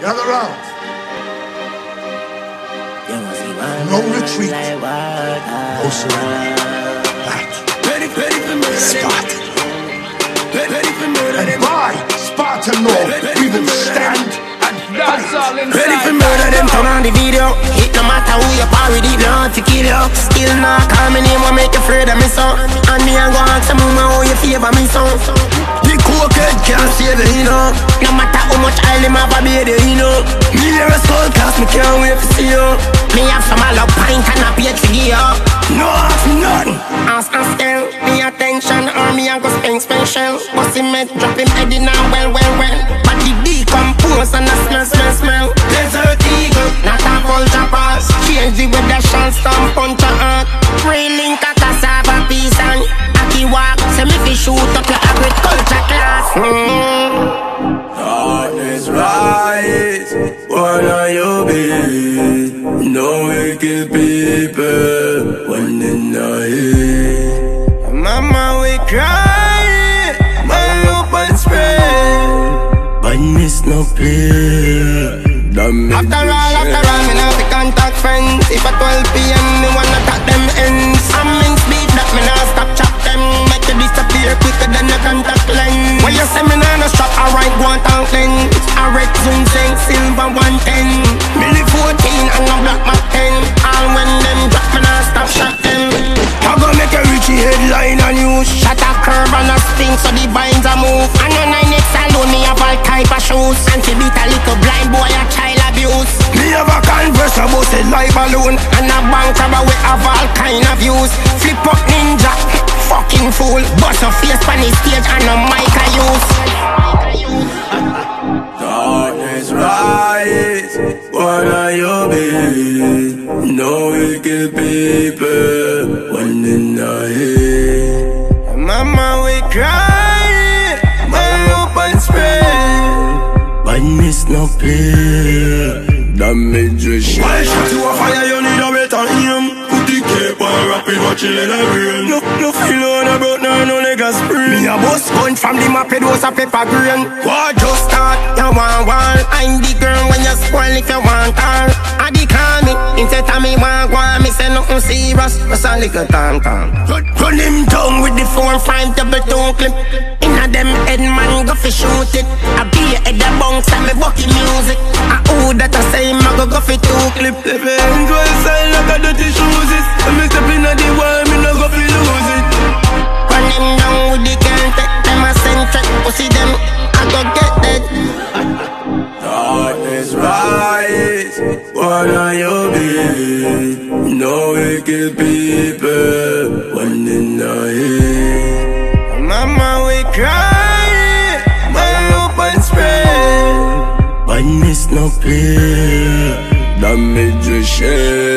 Gather round. No retreat. No surrender. That. Spartan. And by Spartan law, we will stand and fight. Ready for murder, them turn on the video. It no matter who you par with, it no hard to kill you. Still not call me name, will make you afraid of me son. And me and go ask some woman how you favor me son. The cokehead can't save you, you know. No matter how much oil him have a baby, you know. Me near a skull cast, me can't wait to see you. Me have some all up pint and a plate to give you. No half nothing. Ask and scale, me attention, or me and go spend special. What's him head, drop him head in now, well. But the decompose and a smell. Desert eagle, not a vulture pass. Change the weather, shall stamp punch a heart. Railing a cassava piece and aki walk. Say me fi shoot up your agriculture class. Darkness rise, what are you be? No wicked people, one in the head. Mama we cry, my open spread. Badness no play. After all, me now the contact friends. If at 12 PM me wanna attack them ends. I'm mince beef that me now stop chop them. Make you disappear quicker than a contact lens. When you say me now no strap, alright go on talk lens. I red zoom sing silver 110. Milli 14 and a black Mac 10. All when them drop me now stop shot them. I go make a Richie headline and use. Shot a curve and a spin so the binds a move. And on 9X alone me have all type of shoes. And to beat a little blind boy a child abuse. Me have a converse about a live balloon. And a bank robber we have all kind of views. Flip up ninja, fucking fool. Bust a face on the stage and a mic I use. Darkness rise, what are you be? No wicked people, one in the head. Mama we cry, my open spread. Badness no play. Damage your shit. Why shot you a fire, you need a better aim. Put the cape on rapid, watch it in a brain. No feel on about no niggas spring. Me a bust gun from the map, it was a pepper grain. War just start, you want war. I'm the girl when you spoil if you want her. I the call me, instead of me want one. Me say nothing serious, just a little time. Run him down with the 4-5 double tone clip. Inna them head man go fi shoot it. I be a head a bounce and me bucky music. I who that I say I go fi 2 clip. If you enjoy sign like a dirty shoes is. And me step inna the wall, me no go fi lose it. Run them down with the can't take them a centric. Pussy them, I go get dead. Darkness rise, what are you be? No wicked people, one in the head. Mama we cry, my open spread. Badness no play, damage your share.